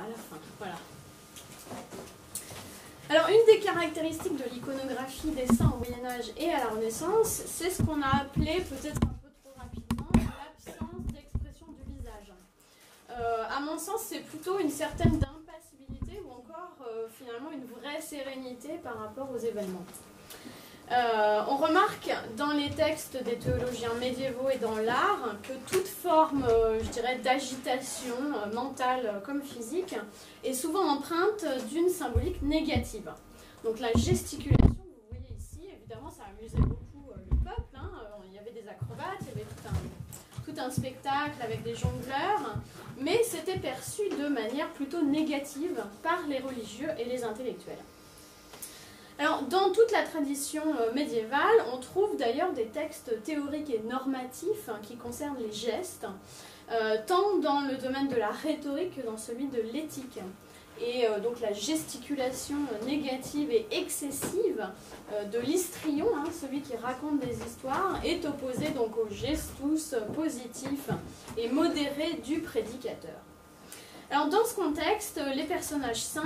à la fin. Voilà. Alors, une des caractéristiques de l'iconographie des saints au Moyen-Âge et à la Renaissance, c'est ce qu'on a appelé, peut-être un peu trop rapidement, l'absence d'expression du visage. À mon sens, c'est plutôt une certaine impassibilité ou encore finalement une vraie sérénité par rapport aux événements. On remarque dans les textes des théologiens médiévaux et dans l'art que toute forme, je dirais, d'agitation mentale comme physique est souvent empreinte d'une symbolique négative. Donc la gesticulation, vous voyez ici, évidemment ça amusait beaucoup le peuple, hein. Il y avait des acrobates, il y avait tout un spectacle avec des jongleurs, mais c'était perçu de manière plutôt négative par les religieux et les intellectuels. Alors, dans toute la tradition médiévale, on trouve d'ailleurs des textes théoriques et normatifs qui concernent les gestes, tant dans le domaine de la rhétorique que dans celui de l'éthique. Et donc la gesticulation négative et excessive de l'histrion, hein, celui qui raconte des histoires, est opposée donc au gestus positif et modéré du prédicateur. Alors dans ce contexte, les personnages saints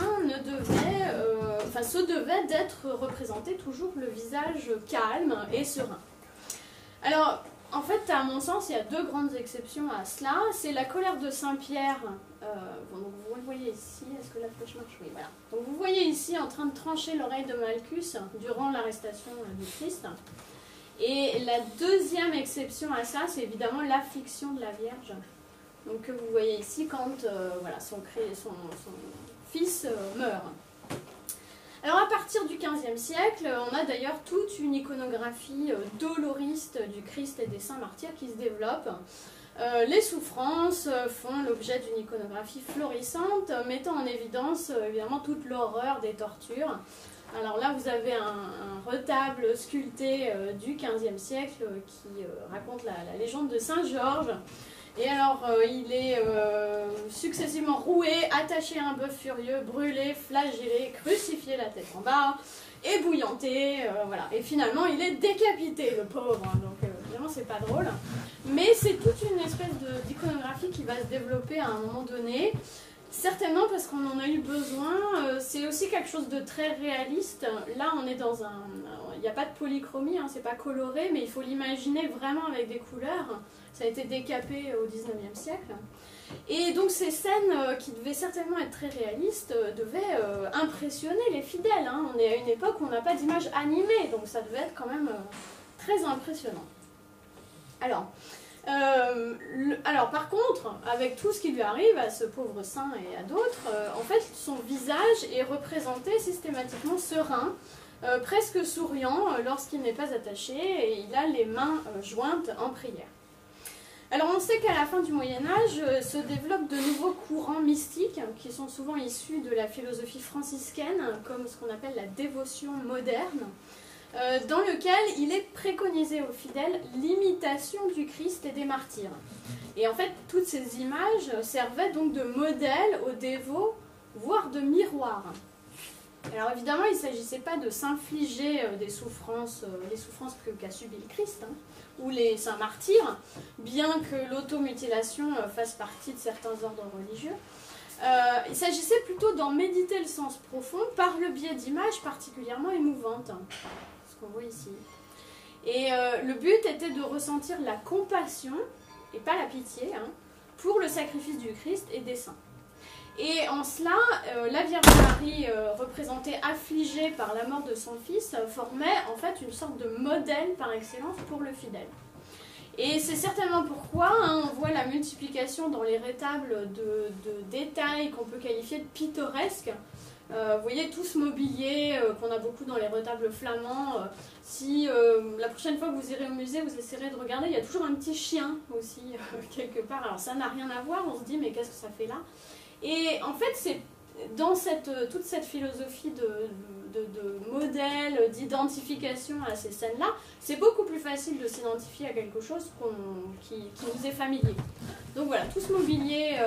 se devaient d'être représentés toujours le visage calme et serein. Alors, en fait, à mon sens, il y a deux grandes exceptions à cela. C'est la colère de Saint-Pierre. Donc vous le voyez ici. Est-ce que la flèche marche? Oui, voilà. Donc vous voyez ici en train de trancher l'oreille de Malchus durant l'arrestation du Christ. Et la deuxième exception à ça, c'est évidemment l'affliction de la Vierge. Donc que vous voyez ici quand son fils meurt. Alors à partir du XVe siècle, on a d'ailleurs toute une iconographie doloriste du Christ et des saints martyrs qui se développe. Les souffrances font l'objet d'une iconographie florissante, mettant en évidence évidemment toute l'horreur des tortures. Alors là, vous avez un retable sculpté du XVe siècle qui raconte la légende de Saint Georges. Et alors, il est successivement roué, attaché à un bœuf furieux, brûlé, flagellé, crucifié la tête en bas, ébouillanté, voilà. Et finalement, il est décapité, le pauvre. Hein. Donc, évidemment, c'est pas drôle. Mais c'est toute une espèce d'iconographie qui va se développer à un moment donné. Certainement parce qu'on en a eu besoin. C'est aussi quelque chose de très réaliste. Là, on est dans un... Il n'y a pas de polychromie, hein, c'est pas coloré, mais il faut l'imaginer vraiment avec des couleurs. Ça a été décapé au XIXe siècle. Et donc ces scènes qui devaient certainement être très réalistes devaient impressionner les fidèles. Hein. On est à une époque où on n'a pas d'image animée, donc ça devait être quand même très impressionnant. Alors par contre, avec tout ce qui lui arrive à ce pauvre saint et à d'autres, en fait son visage est représenté systématiquement serein, presque souriant lorsqu'il n'est pas attaché, et il a les mains jointes en prière. Alors on sait qu'à la fin du Moyen-Âge se développent de nouveaux courants mystiques qui sont souvent issus de la philosophie franciscaine, comme ce qu'on appelle la dévotion moderne, dans lequel il est préconisé aux fidèles l'imitation du Christ et des martyrs. Et en fait, toutes ces images servaient donc de modèle aux dévots, voire de miroir. Alors évidemment, il ne s'agissait pas de s'infliger des souffrances, les souffrances qu'a subi le Christ, hein, ou les saints martyrs, bien que l'automutilation fasse partie de certains ordres religieux. Il s'agissait plutôt d'en méditer le sens profond par le biais d'images particulièrement émouvantes, ce qu'on voit ici. Et le but était de ressentir la compassion, et pas la pitié, hein, pour le sacrifice du Christ et des saints. Et en cela, la Vierge Marie, représentée affligée par la mort de son fils, formait en fait une sorte de modèle par excellence pour le fidèle. Et c'est certainement pourquoi on voit la multiplication dans les rétables de détails qu'on peut qualifier de pittoresques. Vous voyez tout ce mobilier qu'on a beaucoup dans les retables flamands. Si la prochaine fois que vous irez au musée, vous essaierez de regarder, il y a toujours un petit chien aussi quelque part. Alors ça n'a rien à voir, on se dit mais qu'est-ce que ça fait là? Et en fait, c'est dans toute cette philosophie de modèle, d'identification à ces scènes-là, c'est beaucoup plus facile de s'identifier à quelque chose qui nous est familier. Donc voilà, tout ce mobilier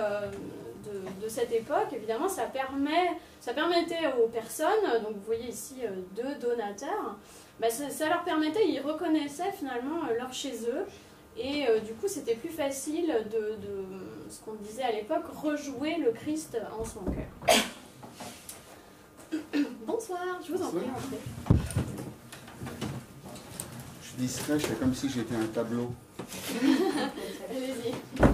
de cette époque, évidemment, ça permettait aux personnes, donc vous voyez ici deux donateurs, ça leur permettait, ils reconnaissaient finalement leur chez eux, et du coup c'était plus facile ce qu'on disait à l'époque, rejouer le Christ en son cœur. Bonsoir, je vous en prie, entrez. Je suis distrait, je fais comme si j'étais un tableau. Allez-y.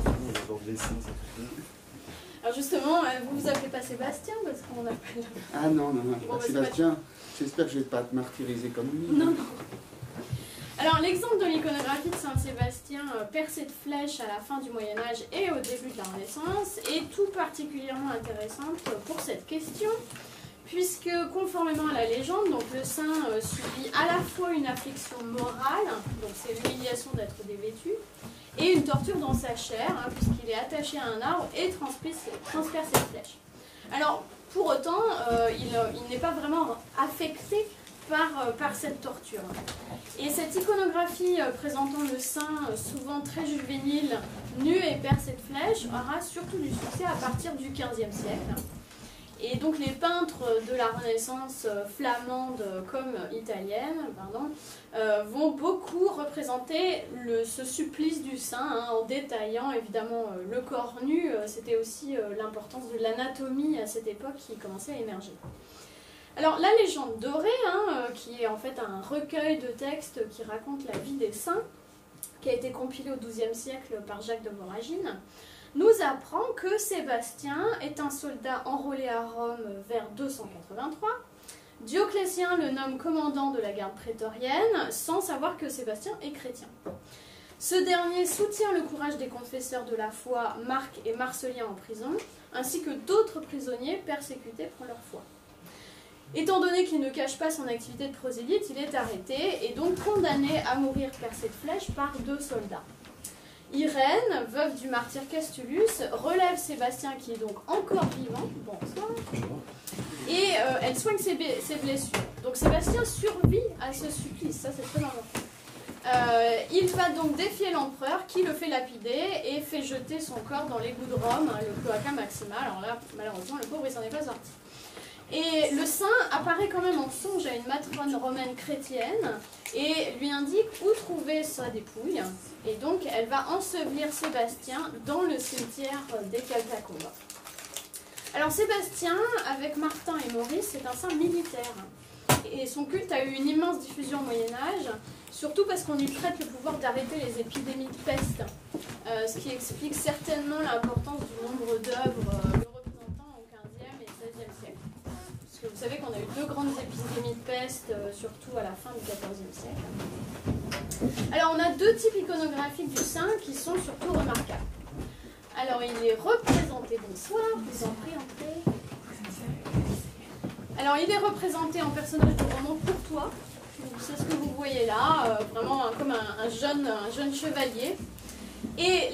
Alors justement, vous vous appelez pas Sébastien parce qu'on appelle... Ah non, non, non, Bon, Sébastien, j'espère que je vais pas te martyriser comme lui. Non, non. Alors l'exemple de l'iconographie de Saint-Sébastien percé de flèches à la fin du Moyen-Âge et au début de la Renaissance est tout particulièrement intéressante pour cette question, puisque conformément à la légende, donc le saint subit à la fois une affliction morale, donc c'est l'humiliation d'être dévêtu, et une torture dans sa chair, hein, puisqu'il est attaché à un arbre et transperce ses flèches. Alors pour autant, il n'est pas vraiment affecté par cette torture. Et cette iconographie présentant le saint souvent très juvénile, nu et percé de flèches, aura surtout du succès à partir du XVe siècle. Et donc les peintres de la Renaissance flamande comme italienne vont beaucoup représenter ce supplice du saint, hein, en détaillant évidemment le corps nu. C'était aussi l'importance de l'anatomie à cette époque qui commençait à émerger. Alors la légende dorée, hein, qui est en fait un recueil de textes qui raconte la vie des saints, qui a été compilé au XIIe siècle par Jacques de Voragine, nous apprend que Sébastien est un soldat enrôlé à Rome vers 283. Dioclétien le nomme commandant de la garde prétorienne, sans savoir que Sébastien est chrétien. Ce dernier soutient le courage des confesseurs de la foi, Marc et Marcelien en prison, ainsi que d'autres prisonniers persécutés pour leur foi. Étant donné qu'il ne cache pas son activité de prosélyte, il est arrêté et donc condamné à mourir percé de flèches par 2 soldats. Irène, veuve du martyr Castulus, relève Sébastien qui est donc encore vivant, bonsoir, et elle soigne ses blessures. Donc Sébastien survit à ce supplice, ça c'est très important. Il va donc défier l'empereur qui le fait lapider et fait jeter son corps dans l'égout de Rome, hein, le cloaca maxima. Alors là, malheureusement, le pauvre il s'en est pas sorti. Et le saint apparaît quand même en songe à une matrone romaine chrétienne et lui indique où trouver sa dépouille. Et donc elle va ensevelir Sébastien dans le cimetière des catacombes. Alors Sébastien, avec Martin et Maurice, c'est un saint militaire. Et son culte a eu une immense diffusion au Moyen-Âge, surtout parce qu'on lui prête le pouvoir d'arrêter les épidémies de peste, ce qui explique certainement l'importance du nombre d'œuvres le représentant au XVe et XVIe siècle. Parce que vous savez qu'on a eu 2 grandes épidémies de peste, surtout à la fin du XIVe siècle. Alors on a 2 types iconographiques du saint qui sont surtout remarquables. Alors il est représenté, bonsoir, vous en prie, entrez. Alors il est représenté en personnage de roman courtois, c'est ce que vous voyez là, vraiment comme un jeune chevalier. Et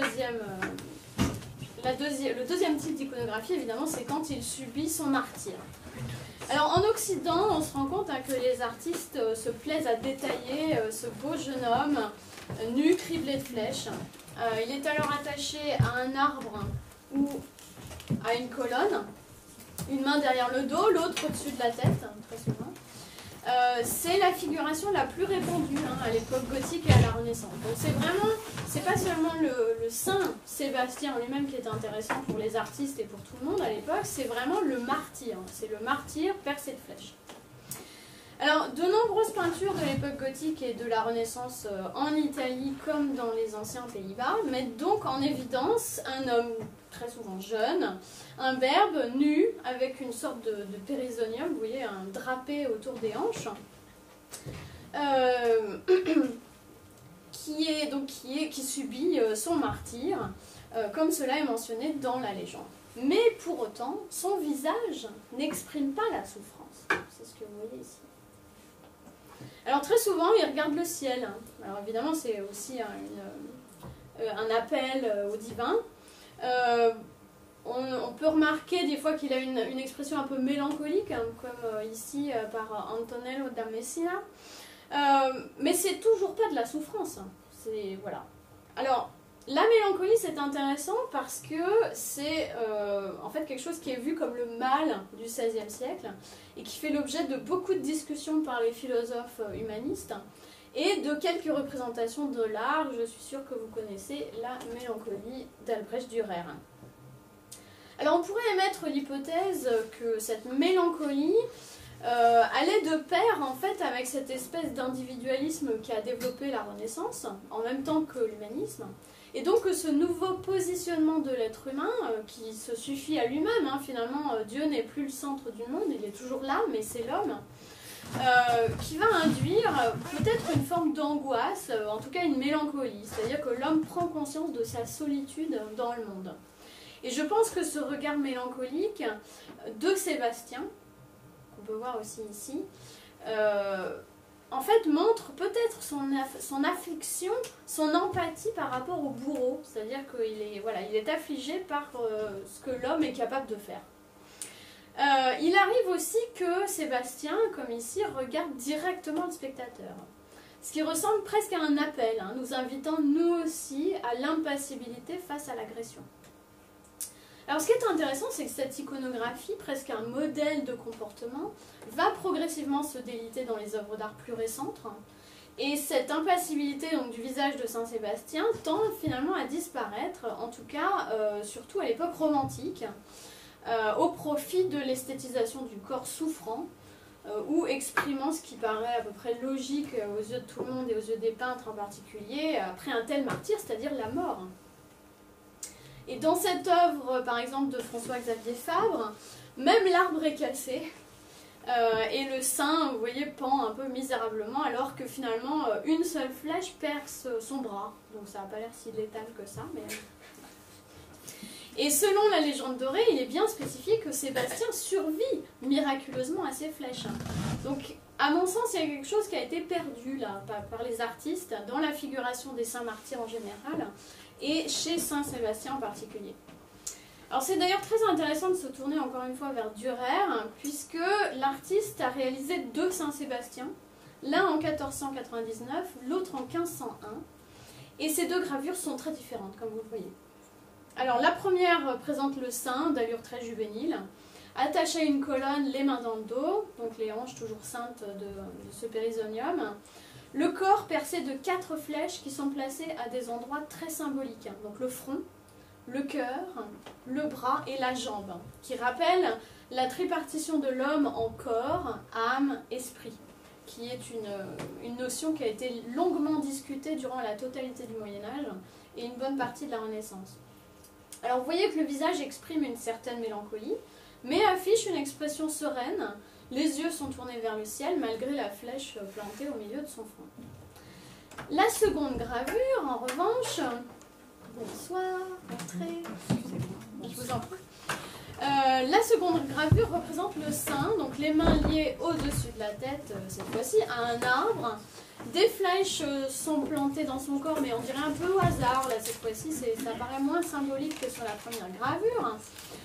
le deuxième type d'iconographie, évidemment, c'est quand il subit son martyre. Alors en Occident, on se rend compte que les artistes se plaisent à détailler ce beau jeune homme nu, criblé de flèches. Il est alors attaché à un arbre ou à une colonne, une main derrière le dos, l'autre au-dessus de la tête, très souvent. C'est la figuration la plus répandue à l'époque gothique et à la Renaissance. Donc c'est pas seulement le saint Sébastien lui-même qui est intéressant pour les artistes et pour tout le monde à l'époque, c'est vraiment le martyr. C'est le martyr percé de flèches. Alors, de nombreuses peintures de l'époque gothique et de la Renaissance en Italie comme dans les anciens Pays-Bas mettent donc en évidence un homme très souvent jeune, un berbe nu avec une sorte de périsonium, vous voyez, un drapé autour des hanches, qui subit son martyre, comme cela est mentionné dans la légende. Mais pour autant, son visage n'exprime pas la souffrance. C'est ce que vous voyez ici. Alors très souvent, il regarde le ciel. Alors évidemment, c'est aussi un appel au divin. On peut remarquer des fois qu'il a une expression un peu mélancolique, comme ici par Antonello da Messina. Mais c'est toujours pas de la souffrance. Voilà. Alors, la mélancolie, c'est intéressant parce que c'est en fait quelque chose qui est vu comme le mal du XVIe siècle et qui fait l'objet de beaucoup de discussions par les philosophes humanistes. et de quelques représentations de l'art. Je suis sûre que vous connaissez la Mélancolie d'Albrecht Dürer. Alors on pourrait émettre l'hypothèse que cette mélancolie allait de pair en fait avec cette espèce d'individualisme qui a développé la Renaissance, en même temps que l'humanisme, et donc que ce nouveau positionnement de l'être humain, qui se suffit à lui-même, hein, finalement Dieu n'est plus le centre du monde, il est toujours là, mais c'est l'homme, qui va induire peut-être une forme d'angoisse, en tout cas une mélancolie, c'est-à-dire que l'homme prend conscience de sa solitude dans le monde. Et je pense que ce regard mélancolique de Sébastien, qu'on peut voir aussi ici, en fait montre peut-être son affliction, son empathie par rapport au bourreau, c'est-à-dire qu'il est, voilà, il est affligé par ce que l'homme est capable de faire. Il arrive aussi que Sébastien, comme ici, regarde directement le spectateur, ce qui ressemble presque à un appel, hein, nous invitant nous aussi à l'impassibilité face à l'agression. Alors ce qui est intéressant, c'est que cette iconographie, presque un modèle de comportement, va progressivement se déliter dans les œuvres d'art plus récentes. Et cette impassibilité donc, du visage de Saint-Sébastien tend finalement à disparaître, en tout cas surtout à l'époque romantique, au profit de l'esthétisation du corps souffrant, ou exprimant ce qui paraît à peu près logique aux yeux de tout le monde et aux yeux des peintres en particulier, après un tel martyre, c'est-à-dire la mort. Et dans cette œuvre, par exemple, de François-Xavier Fabre, même l'arbre est cassé, et le saint, vous voyez, pend un peu misérablement, alors que finalement, une seule flèche perce son bras. Donc ça n'a pas l'air si létal que ça, mais... Et selon la légende dorée, il est bien spécifié que Sébastien survit miraculeusement à ces flèches. Donc, à mon sens, il y a quelque chose qui a été perdu là, par les artistes, dans la figuration des saints martyrs en général, et chez Saint-Sébastien en particulier. Alors c'est d'ailleurs très intéressant de se tourner encore une fois vers Dürer, puisque l'artiste a réalisé deux Saint-Sébastien, l'un en 1499, l'autre en 1501, et ces deux gravures sont très différentes, comme vous le voyez. Alors la première présente le saint, d'allure très juvénile, attaché à une colonne, les mains dans le dos, donc les hanches toujours saintes de ce périsonium, le corps percé de 4 flèches qui sont placées à des endroits très symboliques, donc le front, le cœur, le bras et la jambe, qui rappellent la tripartition de l'homme en corps, âme, esprit, qui est une notion qui a été longuement discutée durant la totalité du Moyen-Âge et une bonne partie de la Renaissance. Alors vous voyez que le visage exprime une certaine mélancolie, mais affiche une expression sereine. Les yeux sont tournés vers le ciel malgré la flèche plantée au milieu de son front. La seconde gravure, en revanche... Bonsoir, entrez. Je vous en prie. La seconde gravure représente le saint, donc les mains liées au-dessus de la tête, cette fois-ci, à un arbre. Des flèches sont plantées dans son corps, mais on dirait un peu au hasard, là, cette fois-ci, ça paraît moins symbolique que sur la première gravure.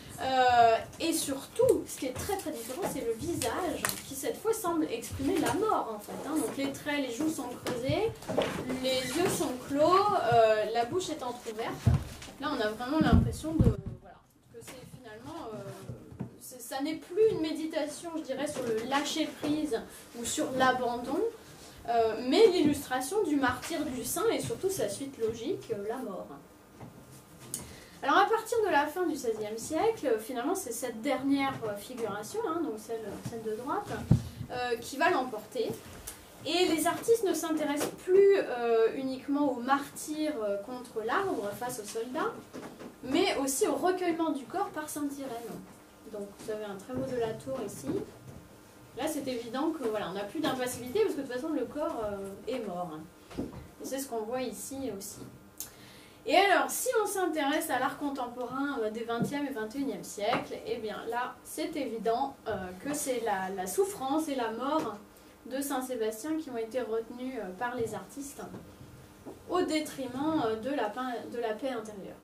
Et surtout, ce qui est très très différent, c'est le visage, qui cette fois semble exprimer la mort, en fait. Hein. Donc les traits, les joues sont creusées, les yeux sont clos, la bouche est entrouverte. Là, on a vraiment l'impression de... Voilà, que c'est finalement... ça n'est plus une méditation, je dirais, sur le lâcher-prise ou sur l'abandon, mais l'illustration du martyre du saint et surtout sa suite logique, la mort. Alors à partir de la fin du XVIe siècle, finalement c'est cette dernière figuration, hein, donc celle de droite, qui va l'emporter. Et les artistes ne s'intéressent plus uniquement au martyr contre l'arbre face aux soldats, mais aussi au recueillement du corps par Sainte Irène. Donc vous avez un trémot de la tour ici. Là c'est évident que voilà, on n'a plus d'impassibilité parce que de toute façon le corps est mort. Et c'est ce qu'on voit ici aussi. Et alors, si on s'intéresse à l'art contemporain des 20e et 21e siècles, eh bien là, c'est évident que c'est la souffrance et la mort de Saint-Sébastien qui ont été retenus par les artistes au détriment de la paix intérieure.